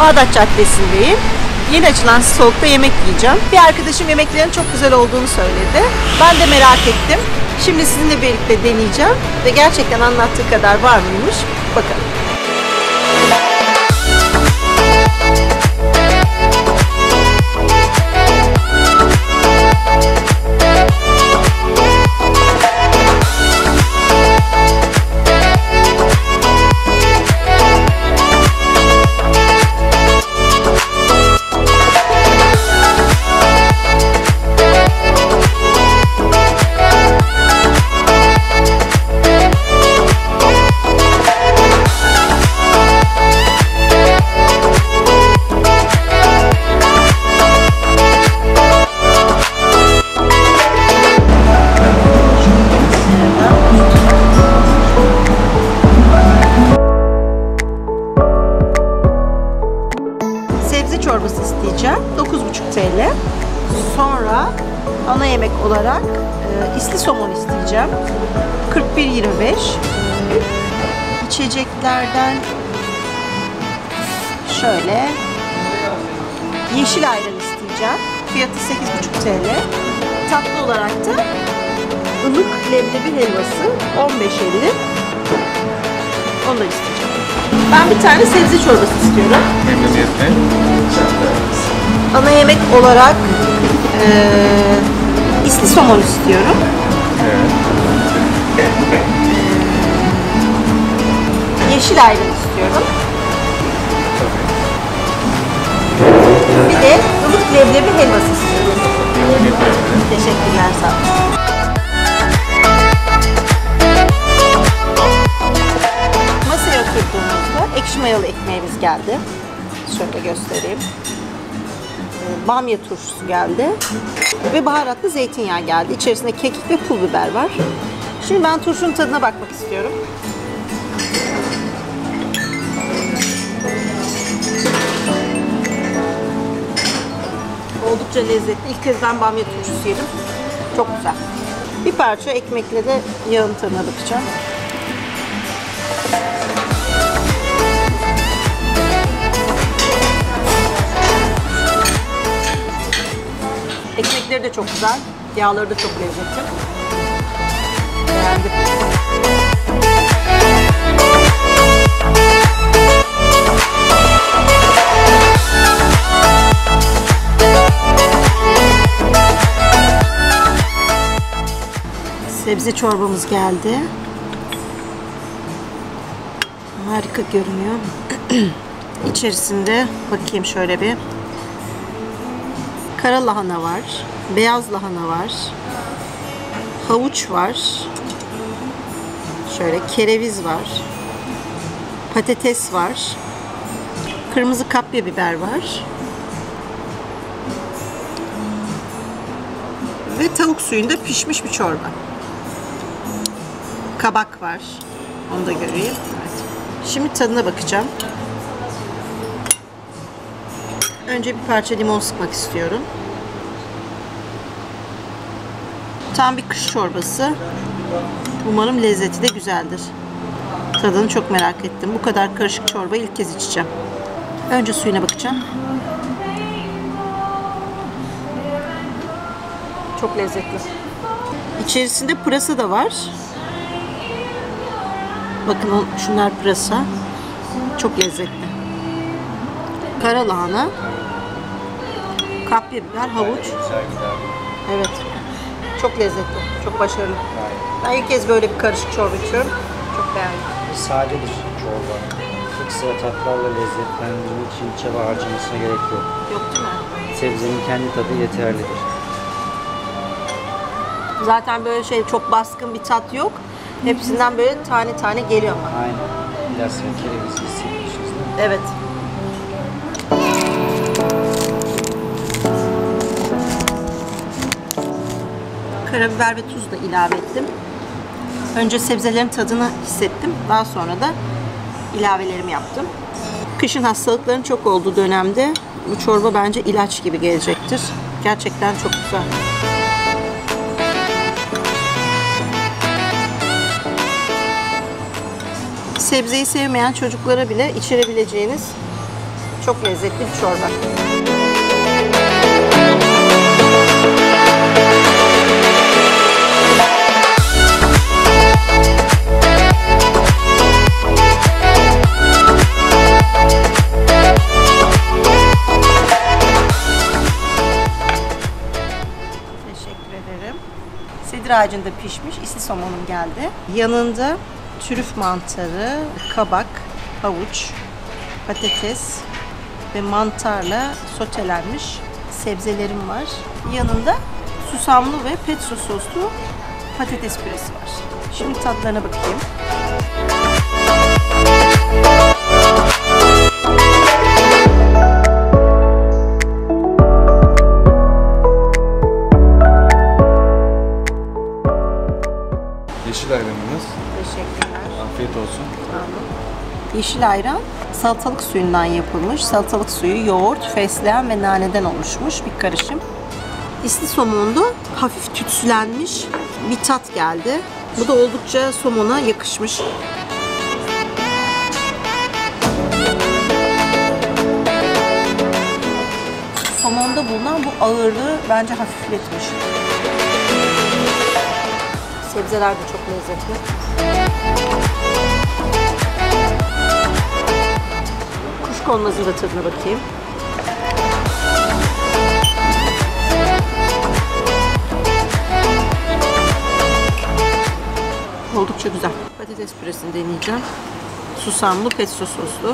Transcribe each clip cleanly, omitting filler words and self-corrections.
Bağdat Caddesi'ndeyim. Yeni açılan soğukta yemek yiyeceğim. Bir arkadaşım yemeklerin çok güzel olduğunu söyledi. Ben de merak ettim. Şimdi sizinle birlikte deneyeceğim. Ve gerçekten anlattığı kadar var mıymış? Bakalım. Çorbası isteyeceğim. 9,5 TL. Sonra ana yemek olarak isli somon isteyeceğim. 41,25. İçeceklerden şöyle yeşil ayran isteyeceğim. Fiyatı 8,5 TL. Tatlı olarak da ılık leblebi helvası 15,50. Onu da isteyeceğim. Ben bir tane sebze çorbası istiyorum. Ana yemek olarak isli somon istiyorum. Yeşil ayran istiyorum. Bir de ılık leblebi helvası istiyorum. Teşekkürler, sağ olun. Masaya oturduğumuzda ekşi mayalı ekmeğimiz geldi. Şöyle göstereyim. Bamya turşusu geldi. Ve baharatlı zeytinyağı geldi. İçerisinde kekik ve pul biber var. Şimdi ben turşunun tadına bakmak istiyorum. Oldukça lezzetli. İlk kez ben bamya turşusu yedim. Çok güzel. Bir parça ekmekle de yağın tadına bakacağım. Ekmekleri de çok güzel. Yağları da çok lezzetli. Beğendim. Sebze çorbamız geldi. Harika görünüyor. İçerisinde bakayım şöyle bir. Kara lahana var, beyaz lahana var, havuç var, şöyle kereviz var, patates var, kırmızı kapya biber var ve tavuk suyunda pişmiş bir çorba. Kabak var, onu da göreyim. Evet. Şimdi tadına bakacağım. Önce bir parça limon sıkmak istiyorum. Tam bir kış çorbası. Umarım lezzeti de güzeldir. Tadını çok merak ettim. Bu kadar karışık çorbayı ilk kez içeceğim. Önce suyuna bakacağım. Çok lezzetli. İçerisinde pırasa da var. Bakın şunlar pırasa. Çok lezzetli. Kara lahana, kapya biber, havuç. Evet. Çok lezzetli. Çok başarılı. Ben ilk kez böyle bir karışık çorba içiyorum. Çok beğendim. Sadedir çorba. Ekstra tatlarla lezzetlendirmek için çaba harcamasına gerek yok. Yok değil mi? Sebzenin kendi tadı yeterlidir. Zaten böyle çok baskın bir tat yok. Hepsinden böyle tane tane geliyor ama. Aynen. Biraz kereviz hissetmişiz. Evet. Karabiber ve tuz da ilave ettim. Önce sebzelerin tadını hissettim. Daha sonra da ilavelerimi yaptım. Kışın hastalıkların çok olduğu dönemde bu çorba bence ilaç gibi gelecektir. Gerçekten çok güzel. Sebzeyi sevmeyen çocuklara bile içirebileceğiniz Çok lezzetli bir çorba. Teşekkür ederim. Sedir ağacında pişmiş isli somonum geldi. Yanında trüf mantarı, kabak, havuç, patates ve mantarla sotelenmiş sebzelerim var. Yanında susamlı ve pesto soslu patates püresi var. Şimdi tatlarına bakayım. Yeşil ayranımız. Teşekkürler. Afiyet olsun. Yeşil ayran salatalık suyundan yapılmış. Salatalık suyu, yoğurt, fesleğen ve naneden oluşmuş bir karışım. İsli somonda hafif tütsülenmiş bir tat geldi. Bu da oldukça somona yakışmış. Somonda bulunan bu ağırlığı bence hafifletmiş. Sebzeler de çok lezzetli. Kuşkonmazın da tadına bakayım. Oldukça güzel. Patates püresini deneyeceğim. Susamlı, pesto soslu.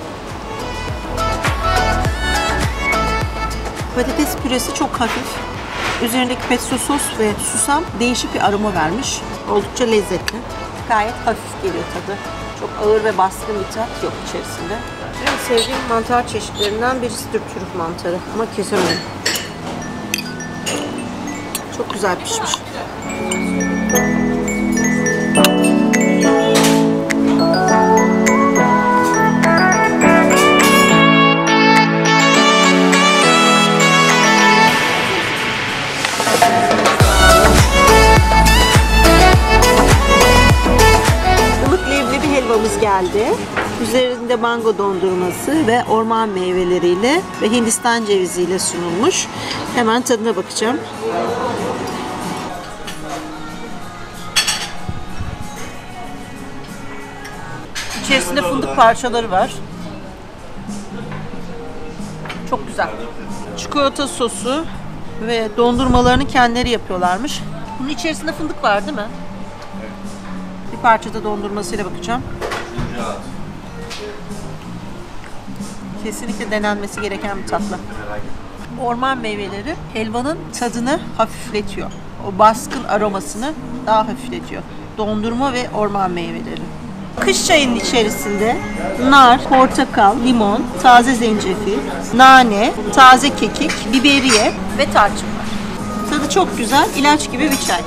Patates püresi çok hafif. Üzerindeki pesto sos ve susam değişik bir aroma vermiş. Oldukça lezzetli. Gayet hafif geliyor tadı. Çok ağır ve baskın bir tat yok içerisinde. En sevdiğim mantar çeşitlerinden birisidir trüf mantarı ama kesemedim. Çok güzel pişmiş. Helvamız geldi. Üzerinde mango dondurması ve orman meyveleriyle ve Hindistan ceviziyle sunulmuş. Hemen tadına bakacağım. İçerisinde fındık parçaları var. Çok güzel. Çikolata sosu ve dondurmalarını kendileri yapıyorlarmış. Bunun içerisinde fındık var değil mi? Bir parçada dondurmasıyla bakacağım. Kesinlikle denenmesi gereken bir tatlı. Orman meyveleri helvanın tadını hafifletiyor. O baskın aromasını daha hafifletiyor. Dondurma ve orman meyveleri. Kış çayının içerisinde nar, portakal, limon, taze zencefil, nane, taze kekik, biberiye ve tarçın var. Tadı çok güzel, ilaç gibi bir çay.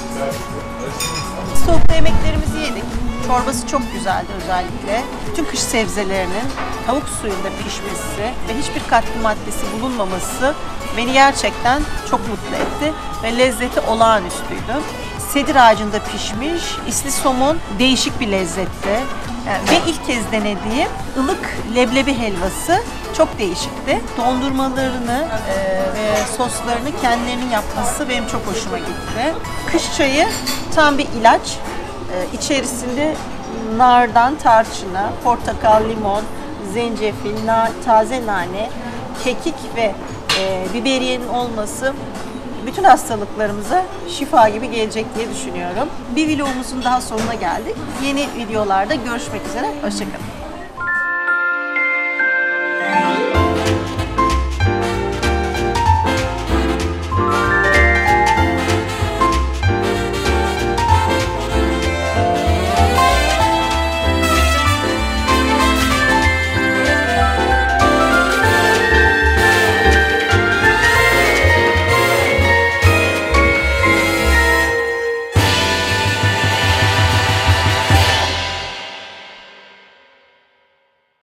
Soğukta yemeklerimizi yedik. Çorbası çok güzeldi özellikle. Bütün kış sebzelerinin tavuk suyunda pişmesi ve hiçbir katkı maddesi bulunmaması beni gerçekten çok mutlu etti ve lezzeti olağanüstüydü. Sedir ağacında pişmiş isli somon değişik bir lezzette ve ilk kez denediğim ılık leblebi helvası çok değişikti. Dondurmalarını ve soslarını kendilerinin yapması benim çok hoşuma gitti. Kış çayı tam bir ilaç. İçerisinde nardan tarçına, portakal, limon, zencefil, taze nane, kekik ve biberiyenin olması bütün hastalıklarımıza şifa gibi gelecek diye düşünüyorum. Bir vlogumuzun daha sonuna geldik. Yeni videolarda görüşmek üzere. Hoşça kalın.